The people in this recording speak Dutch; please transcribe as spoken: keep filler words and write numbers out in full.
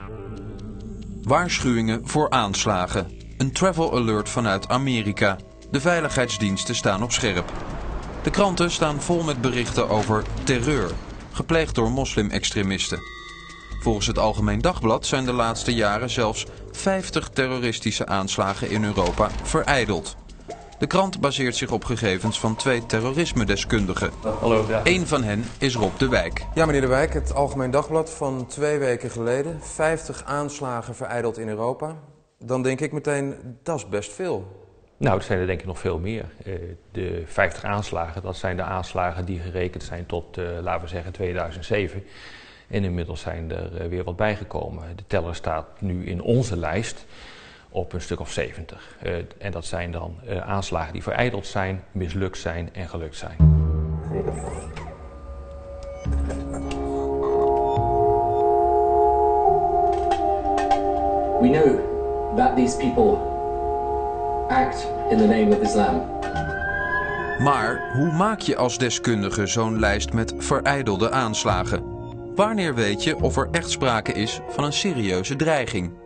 Waarschuwingen voor aanslagen. Een travel alert vanuit Amerika. De veiligheidsdiensten staan op scherp. De kranten staan vol met berichten over terreur, gepleegd door moslim-extremisten. Volgens het Algemeen Dagblad zijn de laatste jaren zelfs vijftig terroristische aanslagen in Europa verijdeld. De krant baseert zich op gegevens van twee terrorisme-deskundigen. Hallo, ja. Eén van hen is Rob de Wijk. Ja, meneer de Wijk, het Algemeen Dagblad van twee weken geleden. vijftig aanslagen verijdeld in Europa. Dan denk ik meteen, dat is best veel. Nou, het zijn er denk ik nog veel meer. Uh, de vijftig aanslagen, dat zijn de aanslagen die gerekend zijn tot, uh, laten we zeggen, tweeduizend zeven. En inmiddels zijn er uh, weer wat bijgekomen. De teller staat nu in onze lijst op een stuk of zeventig. Uh, en dat zijn dan uh, aanslagen die verijdeld zijn, mislukt zijn en gelukt zijn. We know that these people act in the name of Islam. Maar hoe maak je als deskundige zo'n lijst met verijdelde aanslagen? Wanneer weet je of er echt sprake is van een serieuze dreiging?